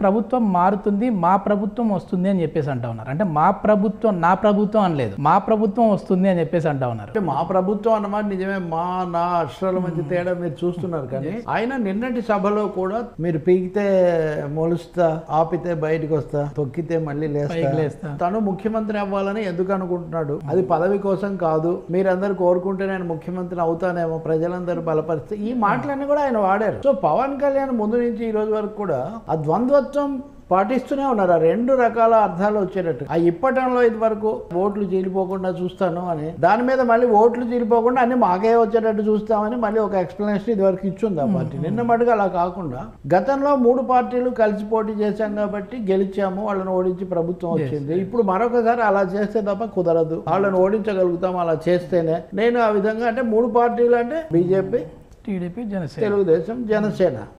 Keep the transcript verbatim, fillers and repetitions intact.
ప్రభుత్వం మారుతుంది, మా ప్రభుత్వం వస్తుంది అని చెప్పేసి అంటా ఉన్నారు. అంటే మా ప్రభుత్వం నా ప్రభుత్వం అనలేదు, మా ప్రభుత్వం వస్తుంది అని చెప్పేసి అంటా ఉన్నారు. అంటే మా ప్రభుత్వం అన్నమాట నిజమే, మా నా అక్షరాల మధ్య తేడా మీరు చూస్తున్నారు. కానీ ఆయన నిన్నటి సభలో కూడా మీరు పీకితే మొలుస్తా, ఆపితే బయటకు వస్తా, తొక్కితే మళ్ళీ లేస్తా, తను ముఖ్యమంత్రి అవ్వాలని ఎందుకు అనుకుంటున్నాడు? అది పదవి కోసం కాదు, మీరందరూ కోరుకుంటే నేను ముఖ్యమంత్రి అవుతానేమో, ప్రజలందరూ బలపరిస్తే, ఈ మాటలన్నీ కూడా ఆయన వాడారు. సో పవన్ కళ్యాణ్ ముందు నుంచి ఈ రోజు వరకు కూడా ఆ ద్వంద్వత్వం పాటిస్తూనే ఉన్నారు. ఆ రెండు రకాల అర్థాలు వచ్చేటట్టు. ఆ ఇప్పటంలో ఇది వరకు ఓట్లు చీలిపోకుండా చూస్తాను అని, దాని మీద మళ్ళీ ఓట్లు చీలిపోకుండా అన్ని మాకే వచ్చేటట్టు చూస్తామని మళ్ళీ ఒక ఎక్స్ప్లెనేషన్ ఇది వరకు ఇచ్చింది ఆ పార్టీ. నిన్న మటుకు అలా కాకుండా గతంలో మూడు పార్టీలు కలిసి పోటీ చేశాం కాబట్టి గెలిచాము, వాళ్ళని ఓడించి ప్రభుత్వం వచ్చింది. ఇప్పుడు మరొకసారి అలా చేస్తే తప్ప కుదరదు, వాళ్ళని ఓడించగలుగుతాం అలా చేస్తేనే. నేను ఆ విధంగా అంటే మూడు పార్టీలు అంటే బీజేపీ, టీడీపీ, జనసేన, తెలుగుదేశం, జనసేన